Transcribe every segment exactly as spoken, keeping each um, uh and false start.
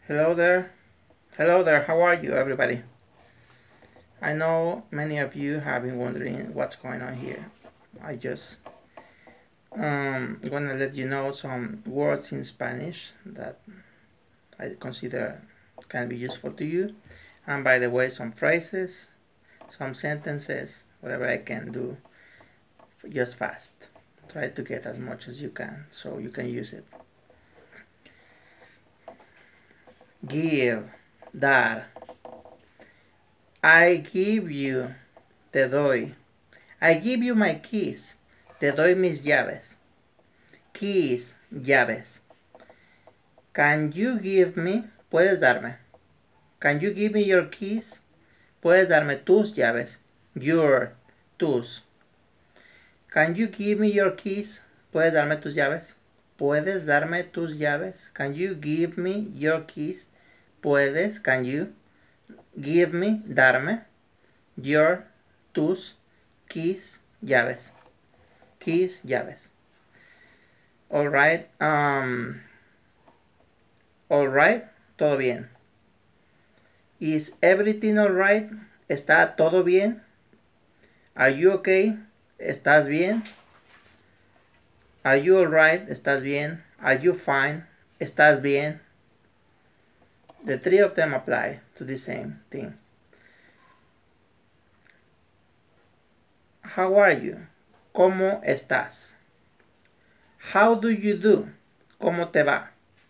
Hello there. Hello there. How are you, everybody? I know many of you have been wondering what's going on here. I just um gonna let you know some words in Spanish that I consider can be useful to you, and by the way, some phrases, some sentences, whatever I can do, just fast. Try to get as much as you can so you can use it. Give, dar. I give you, te doy. I give you my keys. Te doy mis llaves. Keys, llaves. Can you give me? Puedes darme. Can you give me your keys? Puedes darme tus llaves. Your, tus. Can you give me your keys? Puedes darme tus llaves. Puedes darme tus llaves. Can you give me your keys? Puedes, can you give me, darme, your, tus, keys, llaves. Keys, llaves. Alright, um, alright, todo bien. Is everything alright? ¿Está todo bien? Are you okay? ¿Estás bien? Are you alright? ¿Estás bien? Are you fine? ¿Estás bien? The three of them apply to the same thing. How are you? ¿Cómo estás? How do you do? ¿Cómo te va?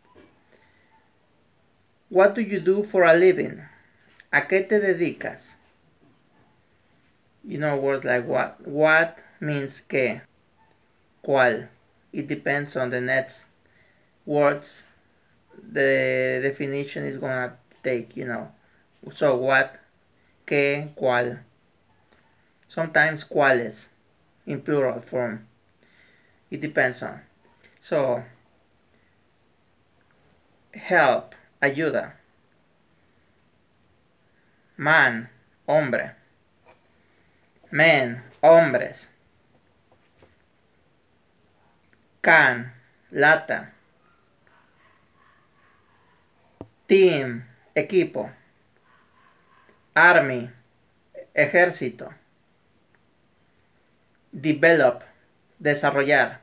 What do you do for a living? ¿A qué te dedicas? You know words like what. What means qué. ¿Cuál? It depends on the next words. The definition is gonna take, you know. So what, qué, cuál. Sometimes cuáles in plural form. It depends on. So help, ayuda. Man, hombre. Men, hombres. Can, lata. Team, equipo. Army, ejército. Develop, desarrollar.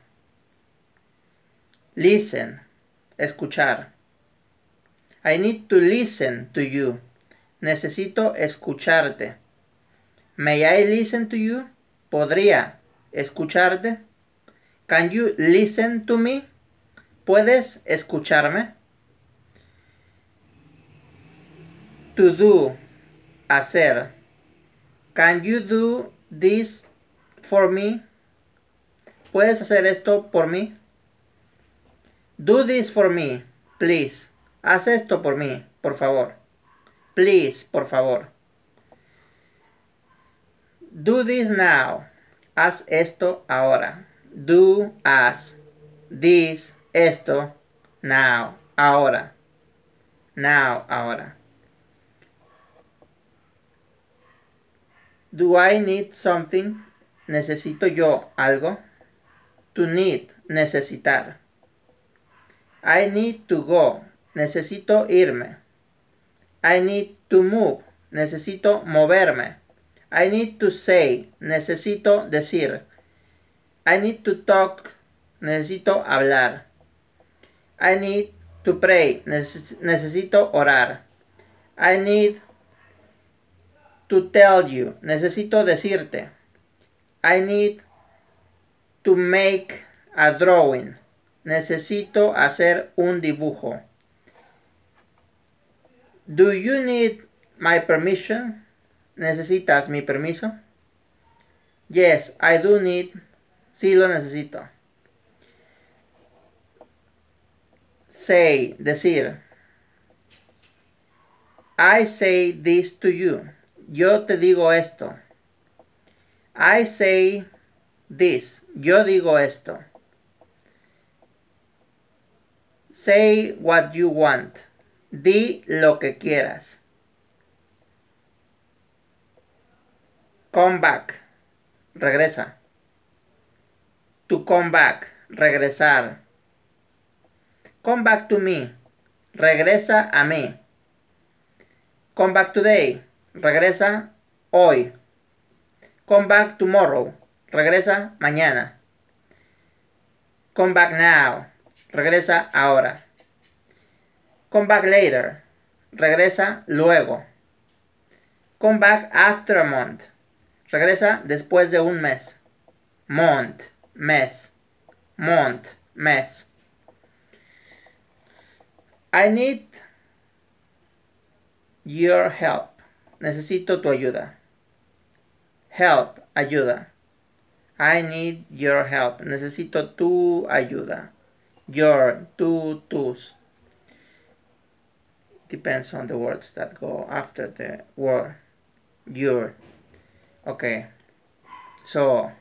Listen, escuchar. I need to listen to you. Necesito escucharte. May I listen to you? ¿Podría escucharte? Can you listen to me? ¿Puedes escucharme? To do, hacer. Can you do this for me? ¿Puedes hacer esto por mí? Do this for me, please. Haz esto por mí, por favor. Please, por favor. Do this now. Haz esto ahora. Do, haz. This, esto, now, ahora. Now, ahora. Do I need something? ¿Necesito yo algo? To need, necesitar. I need to go. Necesito irme. I need to move. Necesito moverme. I need to say. Necesito decir. I need to talk. Necesito hablar. I need to pray. Neces- necesito orar. I need to tell you. Necesito decirte. I need to make a drawing. Necesito hacer un dibujo. Do you need my permission? ¿Necesitas mi permiso? Yes, I do need. Sí lo necesito. Say, decir. I say this to you. Yo te digo esto. I say this. Yo digo esto. Say what you want. Di lo que quieras. Come back. Regresa. To come back. Regresar. Come back to me. Regresa a mí. Come back today. Regresa hoy. Come back tomorrow. Regresa mañana. Come back now. Regresa ahora. Come back later. Regresa luego. Come back after a month. Regresa después de un mes. Month, mes. Month, mes. I need your help. Necesito tu ayuda. Help, ayuda. I need your help. Necesito tu ayuda. Your, tu, tus. Depends on the words that go after the word. Your. Okay. So.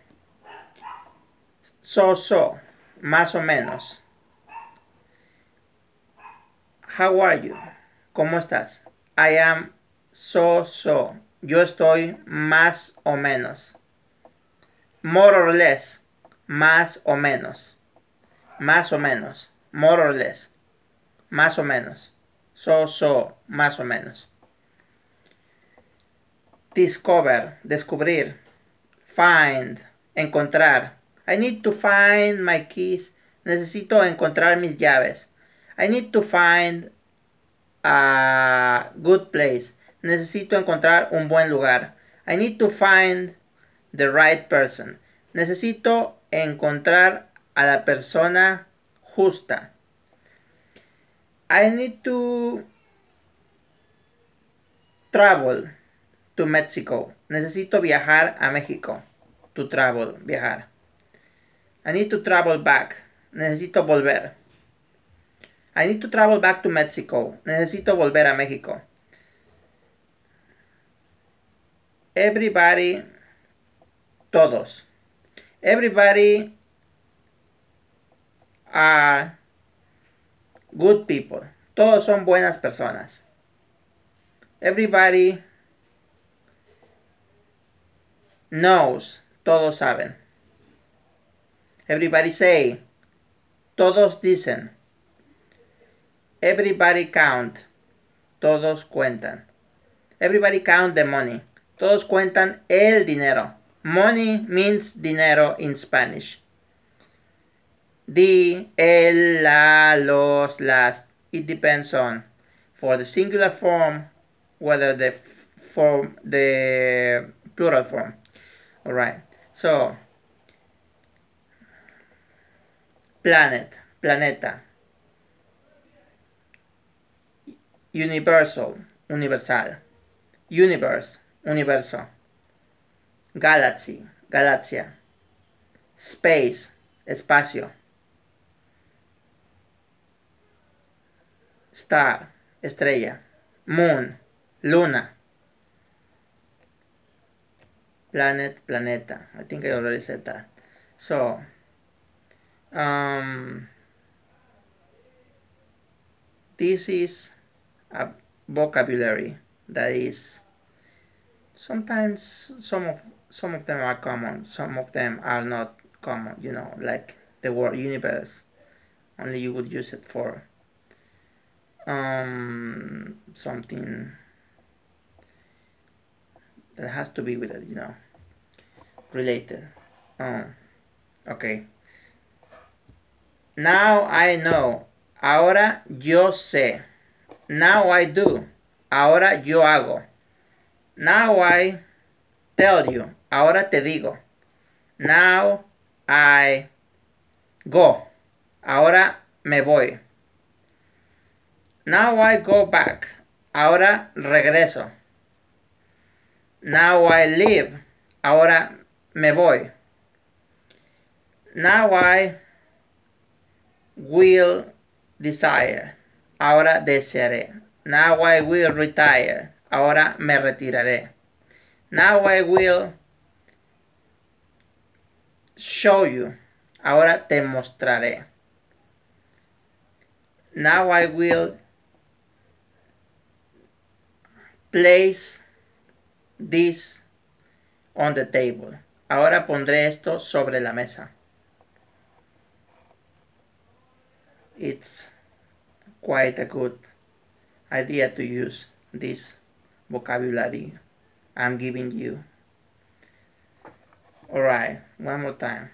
So, so. Más o menos. How are you? ¿Cómo estás? I am so, so. Yo estoy más o menos. More or less. Más o menos. Más o menos. More or less. Más o menos. So, so. Más o menos. Discover. Descubrir. Find. Encontrar. I need to find my keys. Necesito encontrar mis llaves. I need to find a good place. Necesito encontrar un buen lugar. I need to find the right person. Necesito encontrar a la persona justa. I need to travel to Mexico. Necesito viajar a México. To travel, viajar. I need to travel back. Necesito volver. I need to travel back to Mexico. Necesito volver a México. Everybody, todos. Everybody are good people. Todos son buenas personas. Everybody knows. Todos saben. Everybody say. Todos dicen. Everybody count. Todos cuentan. Everybody count the money. Todos cuentan el dinero. Money means dinero in Spanish. The, el, la, los, las. It depends on. For the singular form, whether the form, the plural form. All right. So, planet, planeta. Universal, universal. Universe, universo. Galaxy, galaxia. Space, espacio. Star, estrella. Moon, luna. Planet, planeta. I think I already said that. So, um, this is a vocabulary that is sometimes some of some of them are common, some of them are not common, you know, like the word universe. Only you would use it for um something that has to be with it, you know, related. Oh, okay. Now I know. Ahora yo sé. Now I do. Ahora yo hago. Now I tell you. Ahora te digo. Now I go. Ahora me voy. Now I go back. Ahora regreso. Now I leave. Ahora me voy. Now I will desire. Ahora desearé. Now I will retire. Ahora me retiraré. Now I will show you. Ahora te mostraré. Now I will place this on the table. Ahora pondré esto sobre la mesa. It's quite a good idea to use this vocabulary I'm giving you. Alright, one more time.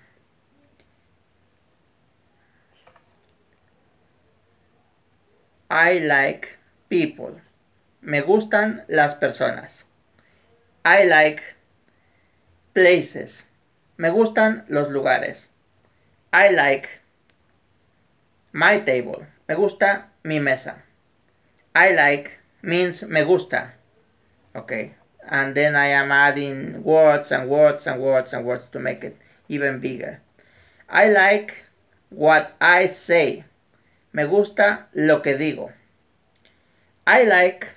I like people. Me gustan las personas. I like places. Me gustan los lugares. I like my table. Me gusta mi mesa. I like means me gusta. Okay. And then I am adding words and words and words and words to make it even bigger. I like what I say. Me gusta lo que digo. I like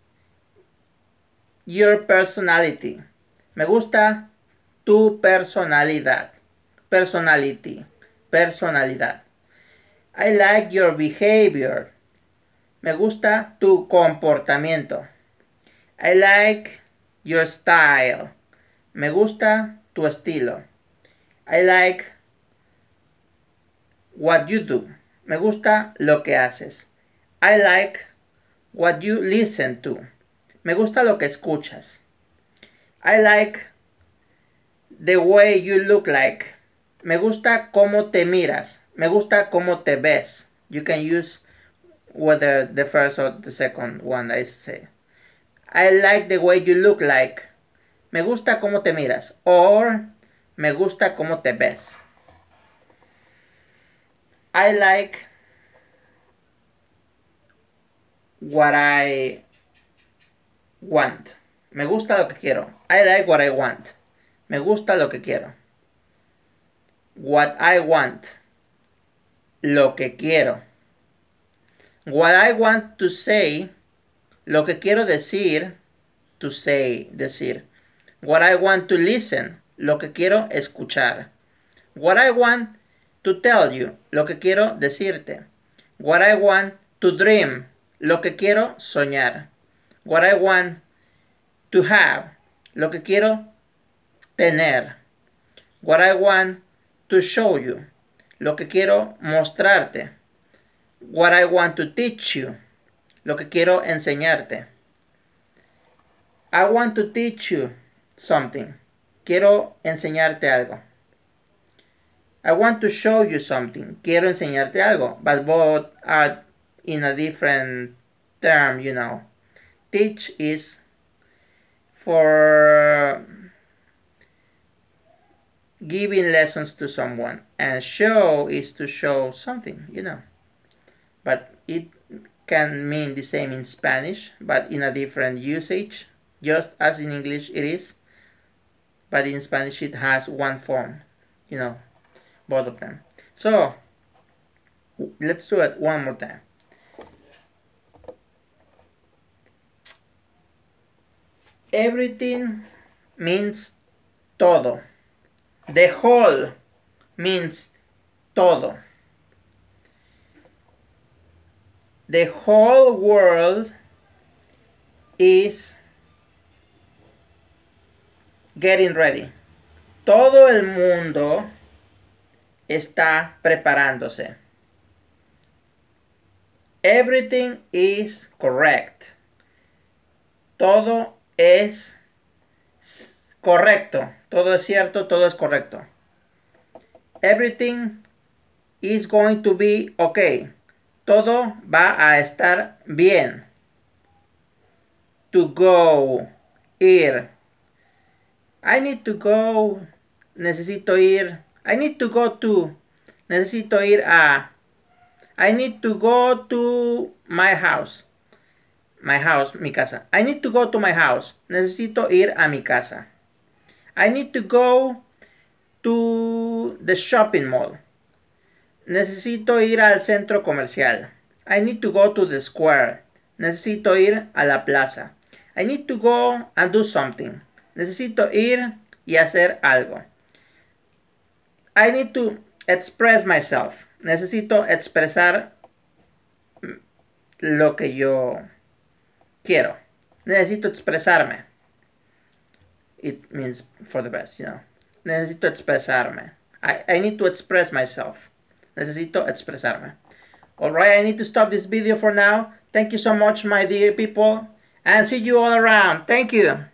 your personality. Me gusta tu personalidad. Personality. Personalidad. I like your behavior. Me gusta tu comportamiento. I like your style. Me gusta tu estilo. I like what you do. Me gusta lo que haces. I like what you listen to. Me gusta lo que escuchas. I like the way you look like. Me gusta cómo te miras. Me gusta cómo te ves. You can use whether the first or the second one I say. I like the way you look like. Me gusta cómo te miras. Or me gusta cómo te ves. I like what I want. Me gusta lo que quiero. I like what I want. Me gusta lo que quiero. What I want. Lo que quiero. What I want to say. Lo que quiero decir. To say, decir. What I want to listen. Lo que quiero escuchar. What I want to tell you. Lo que quiero decirte. What I want to dream. Lo que quiero soñar. What I want to have. Lo que quiero tener. What I want to show you. Lo que quiero mostrarte. What I want to teach you. Lo que quiero enseñarte. I want to teach you something. Quiero enseñarte algo. I want to show you something. Quiero enseñarte algo. But both are in a different term, you know. Teach is for giving lessons to someone. And show is to show something, you know. But it can mean the same in Spanish, but in a different usage. Just as in English it is. But in Spanish it has one form, you know. Both of them. So, let's do it one more time. Everything means todo. The whole means todo. The whole world is getting ready. Todo el mundo está preparándose. Everything is correct. Todo es correcto. Todo es cierto, todo es correcto. Everything is going to be okay. Todo va a estar bien. To go, ir. I need to go. Necesito ir. I need to go to. Necesito ir a. I need to go to my house. My house, mi casa. I need to go to my house. Necesito ir a mi casa. I need to go to the shopping mall. Necesito ir al centro comercial. I need to go to the square. Necesito ir a la plaza. I need to go and do something. Necesito ir y hacer algo. I need to express myself. Necesito expresar lo que yo quiero. Necesito expresarme. It means for the best, you know. Necesito expresarme. I, I need to express myself. Necesito expresarme. Alright, I need to stop this video for now. Thank you so much, my dear people, and see you all around. Thank you.